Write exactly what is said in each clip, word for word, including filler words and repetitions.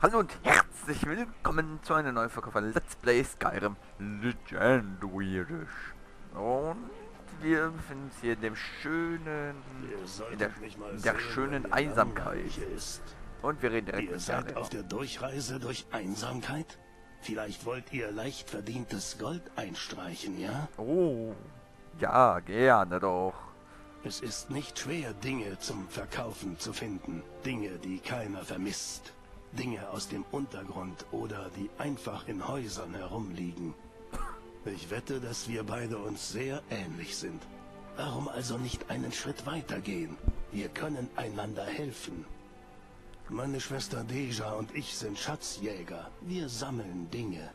Hallo und herzlich willkommen zu einer neuen Folge von Let's Play Skyrim Legendary. Und wir befinden uns hier in dem schönen, in der, in der schönen Einsamkeit. Und wir reden direkt Ihr mit seid Gareth. auf der Durchreise durch Einsamkeit? Vielleicht wollt ihr leicht verdientes Gold einstreichen, ja? Oh, ja, gerne doch. Es ist nicht schwer, Dinge zum Verkaufen zu finden. Dinge, die keiner vermisst. Dinge aus dem Untergrund oder die einfach in Häusern herumliegen. Ich wette, dass wir beide uns sehr ähnlich sind. Warum also nicht einen Schritt weiter gehen? Wir können einander helfen. Meine Schwester Deja und ich sind Schatzjäger. Wir sammeln Dinge.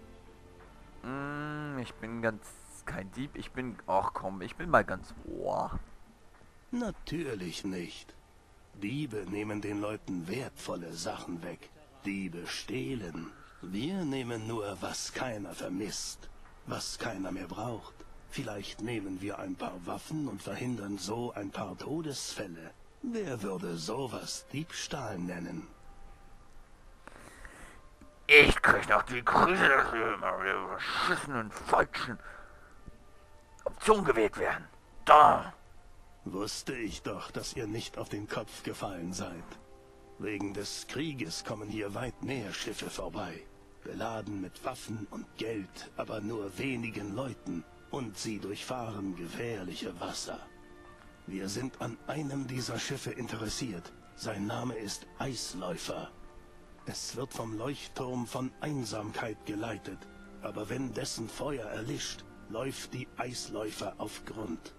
Mm, ich bin ganz kein Dieb. Ich bin, ach komm, ich bin mal ganz ohr. Natürlich nicht. Diebe nehmen den Leuten wertvolle Sachen weg. Diebe stehlen. Wir nehmen nur, was keiner vermisst. Was keiner mehr braucht. Vielleicht nehmen wir ein paar Waffen und verhindern so ein paar Todesfälle. Wer würde sowas Diebstahl nennen? Ich krieg noch die Krise, dass wir immer wieder überschissenen falschen Optionen gewählt werden. Da! Wusste ich doch, dass ihr nicht auf den Kopf gefallen seid. Wegen des Krieges kommen hier weit mehr Schiffe vorbei. Beladen mit Waffen und Geld, aber nur wenigen Leuten. Und sie durchfahren gefährliche Wasser. Wir sind an einem dieser Schiffe interessiert. Sein Name ist Eisläufer. Es wird vom Leuchtturm von Einsamkeit geleitet. Aber wenn dessen Feuer erlischt, läuft die Eisläufer auf Grund.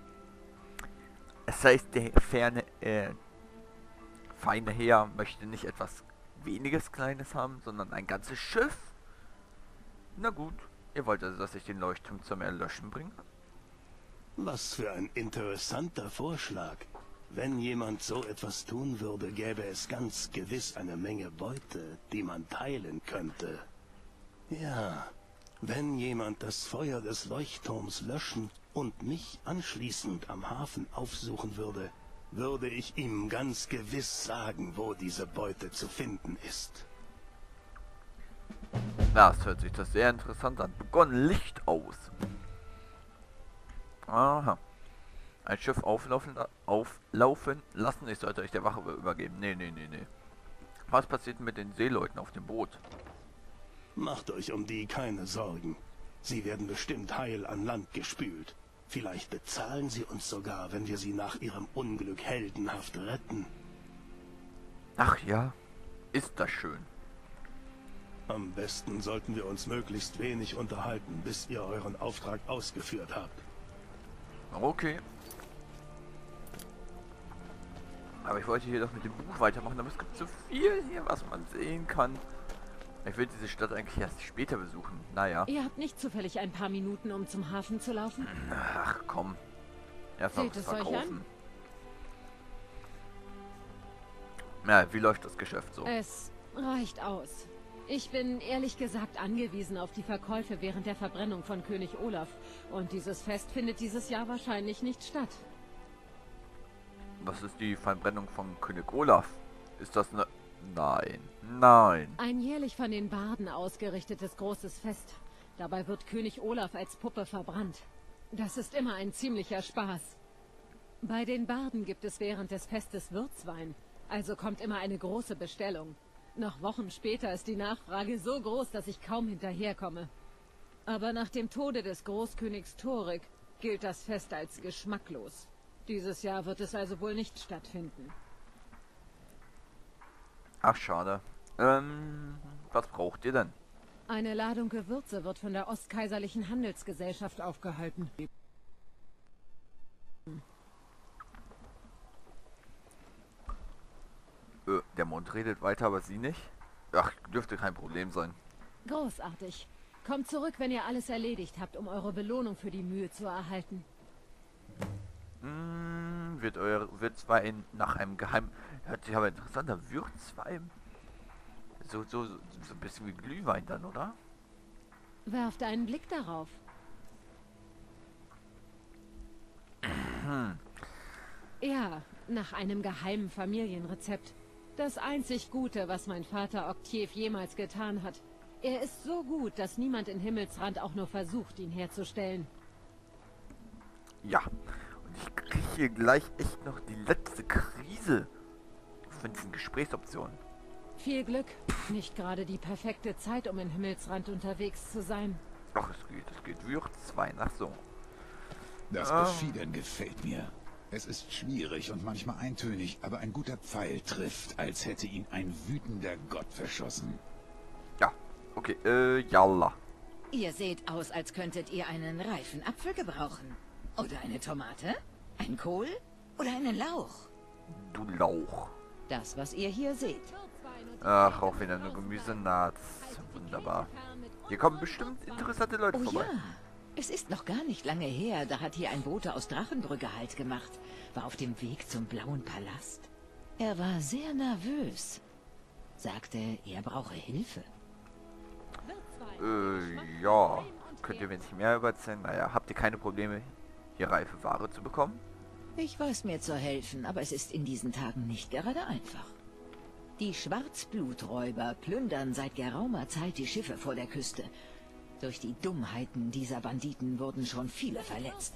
Das heißt, der ferne, äh, feine Heer möchte nicht etwas weniges Kleines haben, sondern ein ganzes Schiff? Na gut, ihr wollt also, dass ich den Leuchtturm zum Erlöschen bringe? Was für ein interessanter Vorschlag. Wenn jemand so etwas tun würde, gäbe es ganz gewiss eine Menge Beute, die man teilen könnte. Ja, wenn jemand das Feuer des Leuchtturms löschen und mich anschließend am Hafen aufsuchen würde, würde ich ihm ganz gewiss sagen, wo diese Beute zu finden ist. Das hört sich das sehr interessant an. Begonnen Licht aus. Aha. Ein Schiff auflaufen, auflaufen lassen. Ich sollte euch der Wache übergeben. Nee, nee, nee, nee. Was passiert mit den Seeleuten auf dem Boot? Macht euch um die keine Sorgen. Sie werden bestimmt heil an Land gespült. Vielleicht bezahlen sie uns sogar, wenn wir sie nach ihrem Unglück heldenhaft retten. Ach ja, ist das schön. Am besten sollten wir uns möglichst wenig unterhalten, bis ihr euren Auftrag ausgeführt habt. Okay. Aber ich wollte hier doch mit dem Buch weitermachen, aber es gibt so viel hier, was man sehen kann. Ich will diese Stadt eigentlich erst später besuchen. Naja. Ihr habt nicht zufällig ein paar Minuten, um zum Hafen zu laufen? Ach komm. Erstmal Seht was es euch verkaufen. Ja, wie läuft das Geschäft so? Es reicht aus. Ich bin ehrlich gesagt angewiesen auf die Verkäufe während der Verbrennung von König Olaf. Und dieses Fest findet dieses Jahr wahrscheinlich nicht statt. Was ist die Verbrennung von König Olaf? Ist das eine... Nein, nein. Ein jährlich von den Barden ausgerichtetes großes Fest. Dabei wird König Olaf als Puppe verbrannt. Das ist immer ein ziemlicher Spaß. Bei den Barden gibt es während des Festes Würzwein. Also kommt immer eine große Bestellung. Noch Wochen später ist die Nachfrage so groß, dass ich kaum hinterherkomme. Aber nach dem Tode des Großkönigs Thorik gilt das Fest als geschmacklos. Dieses Jahr wird es also wohl nicht stattfinden. Ach, schade. Ähm, was braucht ihr denn? Eine Ladung Gewürze wird von der Ostkaiserlichen Handelsgesellschaft aufgehalten. Äh, der Mond redet weiter, aber sie nicht? Ach, dürfte kein Problem sein. Großartig. Kommt zurück, wenn ihr alles erledigt habt, um eure Belohnung für die Mühe zu erhalten. Hm, wird euer Würzwein nach einem geheimen... Hört sich aber interessanter. Würzwein? So, so, so ein bisschen wie Glühwein dann, oder? Werft einen Blick darauf. Ja, nach einem geheimen Familienrezept. Das einzig Gute, was mein Vater Octave jemals getan hat. Er ist so gut, dass niemand in Himmelsrand auch nur versucht, ihn herzustellen. Ja, und ich kriege hier gleich echt noch die letzte Krise von diesen Gesprächsoptionen. Viel Glück. Nicht gerade die perfekte Zeit, um in Himmelsrand unterwegs zu sein. Ach, es geht, es geht. Würz zwei nach so. Das Ah. Beschieden gefällt mir. Es ist schwierig und manchmal eintönig, aber ein guter Pfeil trifft, als hätte ihn ein wütender Gott verschossen. Ja, okay, äh, jalla. Ihr seht aus, als könntet ihr einen reifen Apfel gebrauchen. Oder eine Tomate, ein Kohl oder einen Lauch. Du Lauch. Das, was ihr hier seht. Ach, auch wieder nur Gemüsenaht. Wunderbar. Hier kommen bestimmt interessante Leute Oh vorbei. ja, es ist noch gar nicht lange her, da hat hier ein Bote aus Drachenbrücke Halt gemacht. War auf dem Weg zum Blauen Palast. Er war sehr nervös. Sagte, er brauche Hilfe. Äh, ja. Könnt ihr mir nicht mehr überzeugen? Naja, habt ihr keine Probleme, hier reife Ware zu bekommen? Ich weiß mir zu helfen, aber es ist in diesen Tagen nicht gerade einfach. Die Schwarzbluträuber plündern seit geraumer Zeit die Schiffe vor der Küste. Durch die Dummheiten dieser Banditen wurden schon viele verletzt.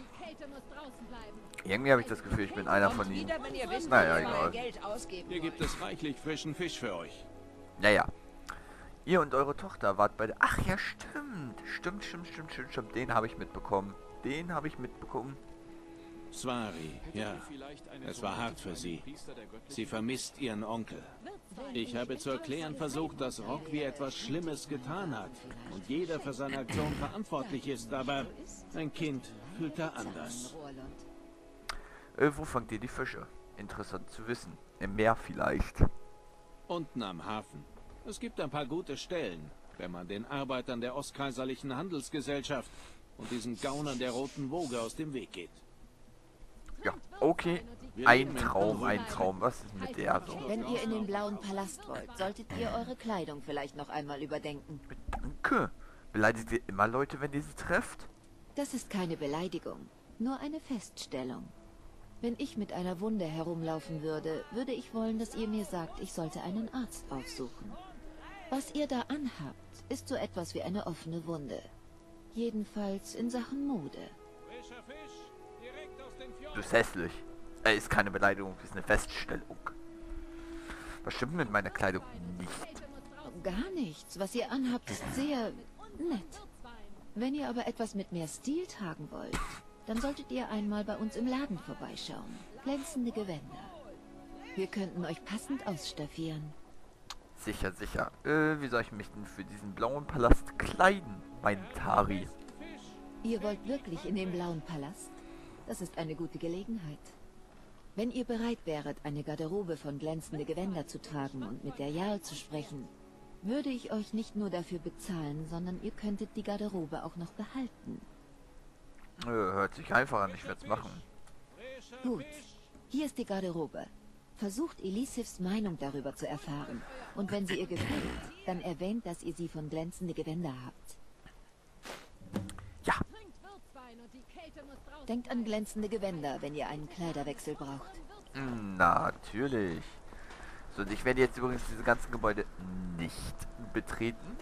Irgendwie habe ich das Gefühl, ich bin einer von ihnen. Naja, egal. Hier gibt es reichlich frischen Fisch für euch. Naja. Ihr und eure Tochter wart bei der... Ach ja, stimmt. Stimmt, stimmt, stimmt, stimmt, stimmt. Den habe ich mitbekommen. Den habe ich mitbekommen. Svari, ja. Es war hart für sie. Sie vermisst ihren Onkel. Ich habe zu erklären versucht, dass Rockvi etwas Schlimmes getan hat und jeder für seine Aktion verantwortlich ist, aber ein Kind fühlt da anders. Äh, wo fangt ihr die Fische? Interessant zu wissen. Im Meer vielleicht. Unten am Hafen. Es gibt ein paar gute Stellen, wenn man den Arbeitern der Ostkaiserlichen Handelsgesellschaft und diesen Gaunern der Roten Woge aus dem Weg geht. Ja, okay. Ein Traum, ein Traum. Was ist mit der so? Wenn ihr in den Blauen Palast wollt, solltet ihr eure Kleidung vielleicht noch einmal überdenken. Danke. Beleidigt ihr immer Leute, wenn ihr sie trefft? Das ist keine Beleidigung, nur eine Feststellung. Wenn ich mit einer Wunde herumlaufen würde, würde ich wollen, dass ihr mir sagt, ich sollte einen Arzt aufsuchen. Was ihr da anhabt, ist so etwas wie eine offene Wunde. Jedenfalls in Sachen Mode. Frischer Fisch, direkt aus den Du bist hässlich. Er ist keine Beleidigung, ist eine Feststellung. Was stimmt mit meiner Kleidung nicht? Gar nichts. Was ihr anhabt, ist sehr nett. Wenn ihr aber etwas mit mehr Stil tragen wollt, dann solltet ihr einmal bei uns im Laden vorbeischauen. Glänzende Gewänder. Wir könnten euch passend ausstaffieren. Sicher, sicher. Äh, wie soll ich mich denn für diesen blauen Palast kleiden, mein Tari? Ihr wollt wirklich in den Blauen Palast? Das ist eine gute Gelegenheit. Wenn ihr bereit wäret, eine Garderobe von glänzende Gewänder zu tragen und mit der Jarl zu sprechen, würde ich euch nicht nur dafür bezahlen, sondern ihr könntet die Garderobe auch noch behalten. Äh, hört sich einfach an, ich werde es machen. Gut, hier ist die Garderobe. Versucht Elisivs Meinung darüber zu erfahren. Und wenn sie ihr gefällt, dann erwähnt, dass ihr sie von glänzende Gewänder habt. Ja, Denkt an glänzende Gewänder, wenn ihr einen Kleiderwechsel braucht. natürlich. So, und ich werde jetzt übrigens diese ganzen Gebäude nicht betreten,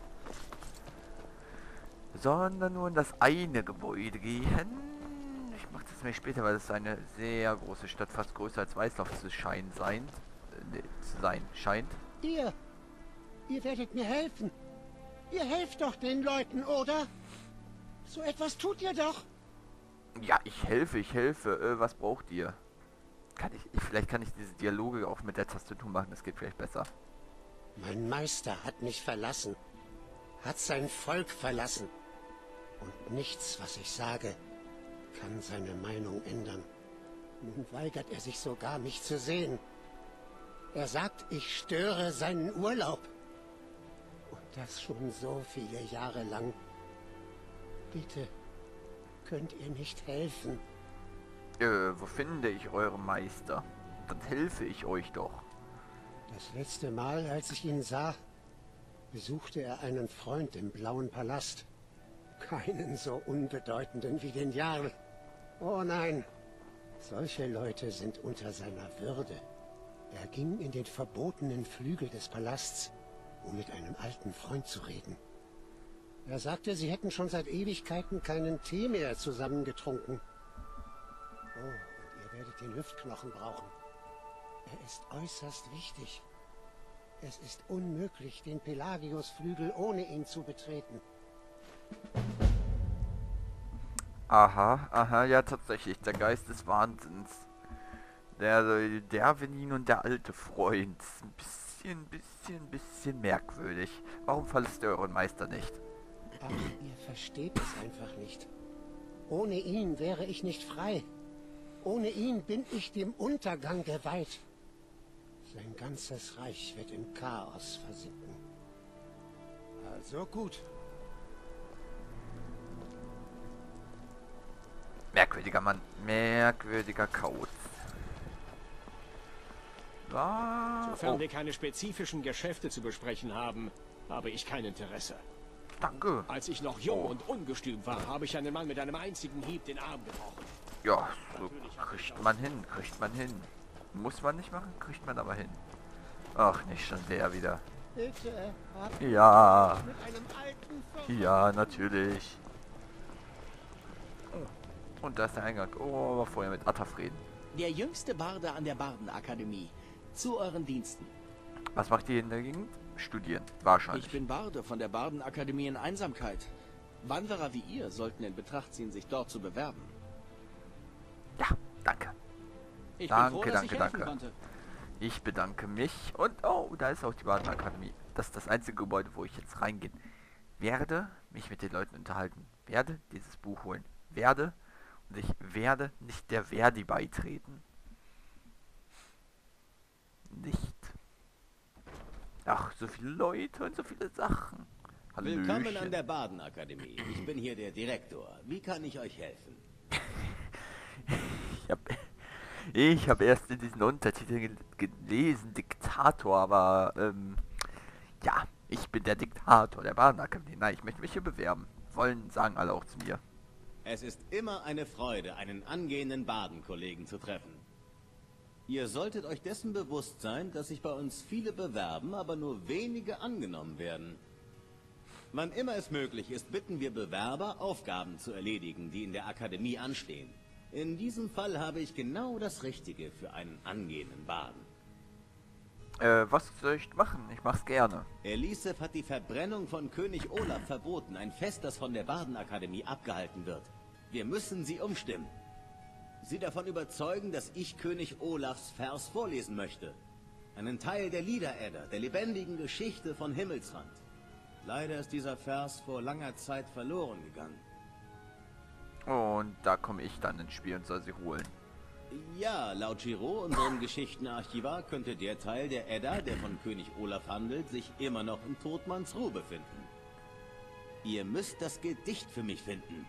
sondern nur in das eine Gebäude gehen. Ich mache das mir später, weil es eine sehr große Stadt, fast größer als Weißlauf zu scheinen sein, äh, nee, zu sein scheint. Ihr, ihr werdet mir helfen. Ihr helft doch den Leuten, oder? So etwas tut ihr doch. Ja, ich helfe, ich helfe. Äh, was braucht ihr? Kann ich, ich, vielleicht kann ich diese Dialoge auch mit der Tastatur machen, das geht vielleicht besser. Mein Meister hat mich verlassen. Hat sein Volk verlassen. Und nichts, was ich sage, kann seine Meinung ändern. Nun weigert er sich sogar, mich zu sehen. Er sagt, ich störe seinen Urlaub. Und das schon so viele Jahre lang. Bitte, könnt ihr nicht helfen? Äh, wo finde ich eure Meister? Dann helfe ich euch doch. Das letzte Mal, als ich ihn sah, besuchte er einen Freund im Blauen Palast. Keinen so unbedeutenden wie den Jarl. Oh nein, solche Leute sind unter seiner Würde. Er ging in den verbotenen Flügel des Palasts, um mit einem alten Freund zu reden. Er sagte, sie hätten schon seit Ewigkeiten keinen Tee mehr zusammengetrunken. Oh, und ihr werdet den Hüftknochen brauchen. Er ist äußerst wichtig. Es ist unmöglich, den Pelagius-Flügel ohne ihn zu betreten. Aha, aha, ja tatsächlich, der Geist des Wahnsinns. Der, der Venin und der alte Freund. Ein bisschen, bisschen, bisschen merkwürdig. Warum verlässt ihr euren Meister nicht? Ach, ihr versteht es einfach nicht. Ohne ihn wäre ich nicht frei. Ohne ihn bin ich dem Untergang geweiht. Sein ganzes Reich wird im Chaos versinken. Also gut. Merkwürdiger Mann. Merkwürdiger Kauz. Ah, Sofern oh. wir keine spezifischen Geschäfte zu besprechen haben, habe ich kein Interesse. Danke. Als ich noch jung Oh. und ungestüm war, habe ich einen Mann mit einem einzigen Hieb den Arm gebrochen. Ja, so kriegt man hin, kriegt man hin. Muss man nicht machen, kriegt man aber hin. Ach, nicht schon der wieder. Bitte, habt Ja, mit einem alten Ver ja, natürlich. Und da ist der Eingang. Oh, aber vorher mit Ataf reden. Der jüngste Barde an der Bardenakademie. Zu euren Diensten. Was macht ihr in der Gegend? Studieren, wahrscheinlich. Ich bin Barde von der Bardenakademie in Einsamkeit. Wanderer wie ihr sollten in Betracht ziehen, sich dort zu bewerben. Ja, danke. Ich Danke, bin froh, dass danke, ich helfen danke. konnte. Ich bedanke mich. Und, oh, da ist auch die Badenakademie. Das ist das einzige Gebäude, wo ich jetzt reingehen werde, mich mit den Leuten unterhalten. Werde dieses Buch holen. Werde. Und ich werde nicht der Verdi beitreten. Nicht. Ach, so viele Leute und so viele Sachen. Hallöchen. Willkommen an der Badenakademie. Ich bin hier der Direktor. Wie kann ich euch helfen? Ich habe ich hab erst in diesen Untertiteln gelesen, Diktator, aber ähm, ja, ich bin der Diktator der Badenakademie. Nein, ich möchte mich hier bewerben. Wollen, sagen alle auch zu mir. Es ist immer eine Freude, einen angehenden Badenkollegen zu treffen. Ihr solltet euch dessen bewusst sein, dass sich bei uns viele bewerben, aber nur wenige angenommen werden. Wann immer es möglich ist, bitten wir Bewerber, Aufgaben zu erledigen, die in der Akademie anstehen. In diesem Fall habe ich genau das Richtige für einen angehenden Baden. Äh, was soll ich machen? Ich mach's gerne. Elisef hat die Verbrennung von König Olaf verboten, ein Fest, das von der Badenakademie abgehalten wird. Wir müssen sie umstimmen. Sie davon überzeugen, dass ich König Olafs Vers vorlesen möchte. Einen Teil der Liederedda, der lebendigen Geschichte von Himmelsrand. Leider ist dieser Vers vor langer Zeit verloren gegangen. Und da komme ich dann ins Spiel und soll sie holen. Ja, laut Giraud, unserem Geschichtenarchivar, könnte der Teil der Edda, der von König Olaf handelt, sich immer noch in Todmannsruh befinden. Ihr müsst das Gedicht für mich finden.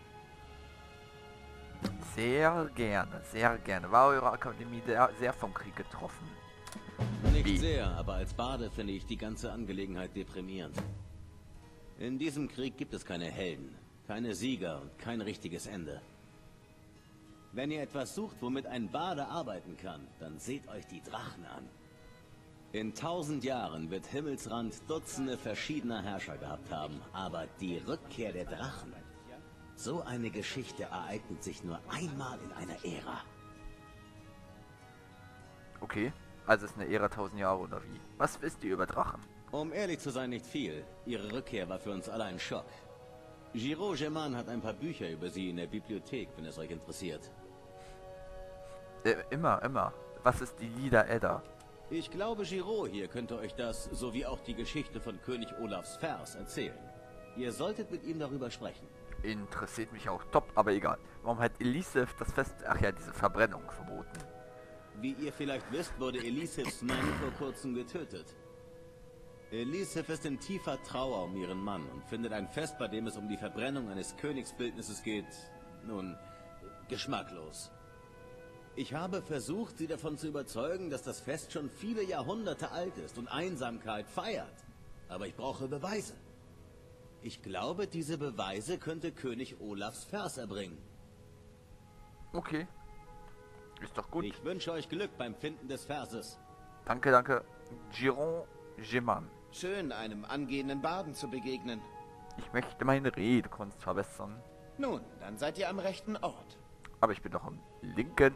Sehr gerne, sehr gerne. War eure Akademie sehr, sehr vom Krieg getroffen? Nicht Wie? sehr, aber als Bade finde ich die ganze Angelegenheit deprimierend. In diesem Krieg gibt es keine Helden, keine Sieger und kein richtiges Ende. Wenn ihr etwas sucht, womit ein Bade arbeiten kann, dann seht euch die Drachen an. In tausend Jahren wird Himmelsrand Dutzende verschiedener Herrscher gehabt haben, aber die Rückkehr der Drachen, so eine Geschichte ereignet sich nur einmal in einer Ära. Okay, also ist eine Ära tausend Jahre oder wie? Was wisst ihr über Drachen? Um ehrlich zu sein, nicht viel. Ihre Rückkehr war für uns alle ein Schock. Giraud Germain hat ein paar Bücher über sie in der Bibliothek, wenn es euch interessiert. Äh, immer, immer. Was ist die Liederedda? Ich glaube, Giraud hier könnte euch das, sowie auch die Geschichte von König Olafs Vers erzählen. Ihr solltet mit ihm darüber sprechen. Interessiert mich auch top, aber egal. Warum hat Elisef das Fest... Ach ja, diese Verbrennung verboten. Wie ihr vielleicht wisst, wurde Elisefs Mann vor kurzem getötet. Elisef ist in tiefer Trauer um ihren Mann und findet ein Fest, bei dem es um die Verbrennung eines Königsbildnisses geht, nun, geschmacklos. Ich habe versucht, sie davon zu überzeugen, dass das Fest schon viele Jahrhunderte alt ist und Einsamkeit feiert. Aber ich brauche Beweise. Ich glaube, diese Beweise könnte König Olafs Vers erbringen. Okay. Ist doch gut. Ich wünsche euch Glück beim Finden des Verses. Danke, danke. Giron Geman. Schön, einem angehenden Barden zu begegnen. Ich möchte meine Redekunst verbessern. Nun, dann seid ihr am rechten Ort. Aber ich bin doch am linken.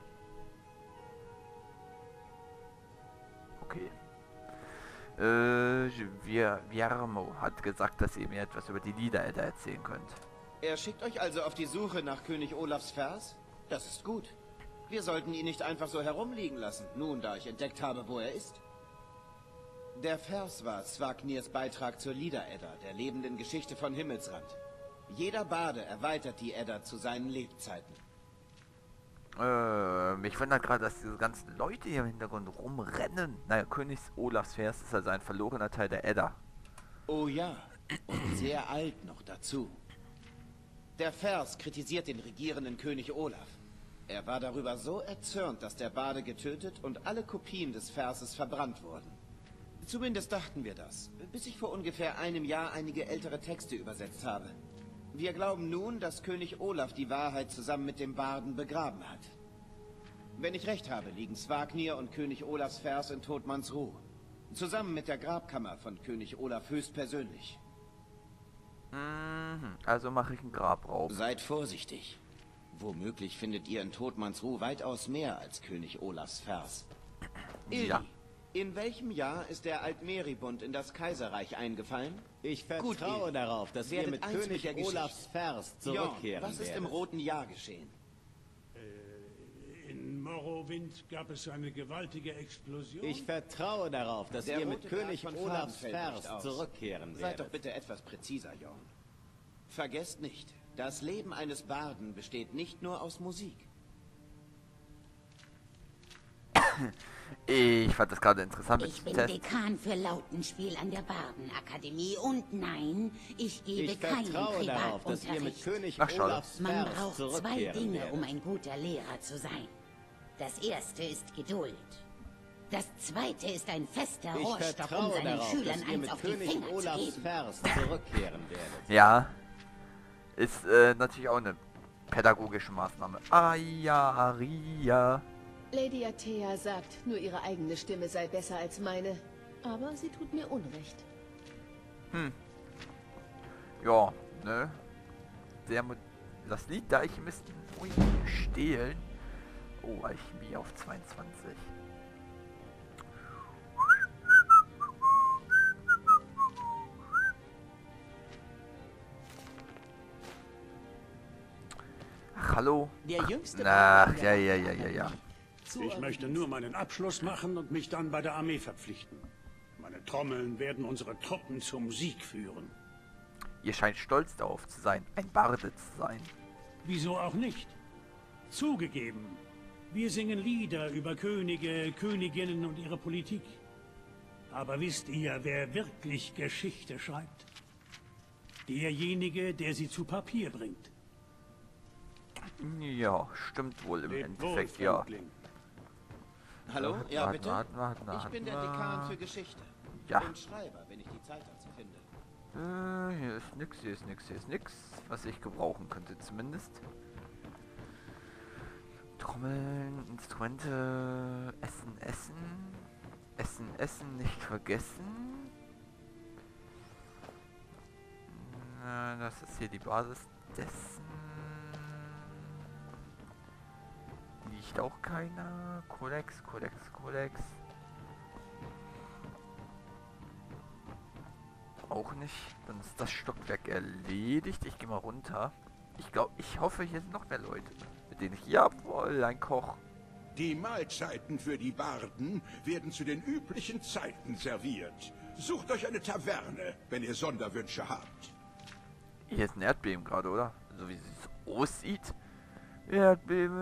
Okay. Äh, Viermo hat gesagt, dass ihr mir etwas über die Lieder-Edda erzählen könnt. Er schickt euch also auf die Suche nach König Olafs Vers? Das ist gut. Wir sollten ihn nicht einfach so herumliegen lassen, nun da ich entdeckt habe, wo er ist. Der Vers war Svagnirs Beitrag zur Lieder-Edda, der lebenden Geschichte von Himmelsrand. Jeder Bade erweitert die Edda zu seinen Lebzeiten. Äh, mich wundert gerade, dass diese ganzen Leute hier im Hintergrund rumrennen. Naja, Königs Olafs Vers ist also ein verlorener Teil der Edda. Oh ja, und sehr alt noch dazu. Der Vers kritisiert den regierenden König Olaf. Er war darüber so erzürnt, dass der Bade getötet und alle Kopien des Verses verbrannt wurden. Zumindest dachten wir das, bis ich vor ungefähr einem Jahr einige ältere Texte übersetzt habe. Wir glauben nun, dass König Olaf die Wahrheit zusammen mit dem Barden begraben hat. Wenn ich recht habe, liegen Svagnir und König Olafs Vers in Todmannsruh. Zusammen mit der Grabkammer von König Olaf höchstpersönlich. Mhm, also mache ich einen Grabraub. Seid vorsichtig. Womöglich findet ihr in Todmannsruh weitaus mehr als König Olafs Vers. Ildi, ja. In welchem Jahr ist der Altmeribund in das Kaiserreich eingefallen? Ich vertraue Gut, darauf, dass ihr mit König mit Olafs Vers zurückkehren Jorn, was ist werdet. im Roten Jahr geschehen? Äh, in Morrowind gab es eine gewaltige Explosion. Ich vertraue darauf, dass Der ihr mit rote König Tag von Olafs Farben fällt Vers nicht aus. zurückkehren Seid werdet. doch bitte etwas präziser, Jorn. Vergesst nicht, das Leben eines Barden besteht nicht nur aus Musik. Ich fand das gerade interessant. Ich bin Dekan für Lautenspiel an der Bardenakademie und nein, ich gebe Ich keinen vertraue darauf, dass ihr mit Privatunterricht. König Ach, schade. Olafs Man Vers braucht zwei zurückkehren Dinge, werdet. um ein guter Lehrer zu sein. Das erste ist Geduld. Das zweite ist ein fester Ich Rohrstock, um vertraue seinen darauf, Schülern dass ihr eins mit auf die König Finger zu Olafs geben. Vers zurückkehren werdet. Ja. Ist äh, natürlich auch eine pädagogische Maßnahme. Aya, Aria. Lady Athea sagt, nur ihre eigene Stimme sei besser als meine. Aber sie tut mir Unrecht. Hm. Ja, ne? Der Mo das Lied da, ich müsste ui, stehlen. Oh, Alchemie auf zweiundzwanzig. Ach, hallo? Der jüngste Ach, ja, ja, ja, ja, ja. Ich möchte nur meinen Abschluss machen und mich dann bei der Armee verpflichten. Meine Trommeln werden unsere Truppen zum Sieg führen. Ihr scheint stolz darauf zu sein, ein Barde zu sein. Wieso auch nicht? Zugegeben, wir singen Lieder über Könige, Königinnen und ihre Politik. Aber wisst ihr, wer wirklich Geschichte schreibt? Derjenige, der sie zu Papier bringt. Ja, stimmt wohl im Lebt wohl, Endeffekt, ja. Fremdling. Hallo? Warten, Ja, warten, bitte? warten, warten, Ich bin der warten. Dekan für Geschichte. Ja. Und Schreiber, wenn ich die Zeit dazu finde. Äh, hier ist nix, hier ist nix, hier ist nix, was ich gebrauchen könnte zumindest. Trommeln, Instrumente, Essen, Essen, Essen, Essen, nicht vergessen. Na, das ist hier die Basis dessen. Liegt auch keiner. Kodex, Kodex, Kodex. Auch nicht. Dann ist das Stockwerk erledigt. Ich gehe mal runter. Ich glaube, ich hoffe, hier sind noch mehr Leute, mit denen ich... Jawohl, ein Koch. Die Mahlzeiten für die Barden werden zu den üblichen Zeiten serviert. Sucht euch eine Taverne, wenn ihr Sonderwünsche habt. Hier ist ein Erdbeben gerade, oder? So wie es aussieht. Erdbeben.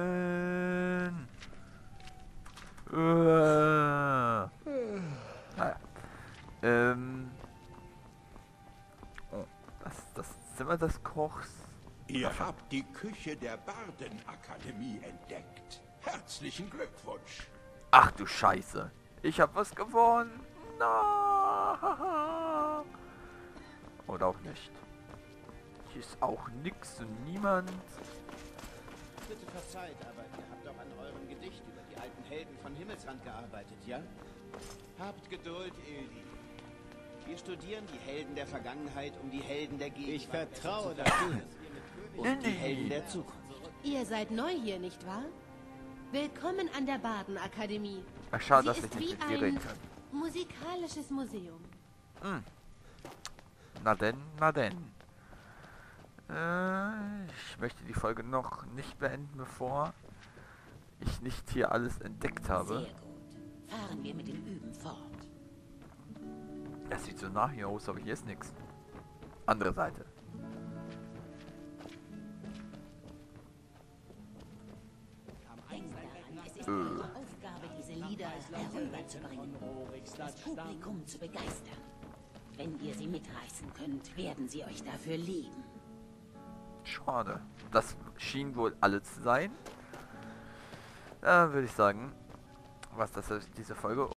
Äh. Naja. Ähm. Oh, das ist das Zimmer des Kochs. Ihr habt die Küche der Bardenakademie entdeckt. Herzlichen Glückwunsch. Ach du Scheiße. Ich hab was gewonnen. Na. Oder auch nicht. Hier ist auch nix und niemand. Bitte verzeiht, aber ihr habt doch an eurem Gedicht über die alten Helden von Himmelsrand gearbeitet, ja? Habt Geduld, Ildi. Wir studieren die Helden der Vergangenheit, um die Helden der Gegenwart. Ich vertraue dafür. Und die Helden der Zukunft. Ihr seid neu hier, nicht wahr? Willkommen an der Bardenakademie. Ach, schade, Sie dass ist ich nicht wie mit dir ein reden kann. musikalisches Museum. Hm. Na denn, na denn. Äh, ich möchte die Folge noch nicht beenden, bevor ich nicht hier alles entdeckt habe. Sehr gut. Fahren wir mit dem Üben fort. Das sieht so nach hier aus, aber hier ist nichts. Andere Seite. Es ist eure Aufgabe, diese Lieder herüberzubringen, das Publikum zu begeistern. Wenn ihr sie mitreißen könnt, werden sie euch dafür lieben. Schade. Das schien wohl alles zu sein. Dann würde ich sagen, was das ist diese Folge.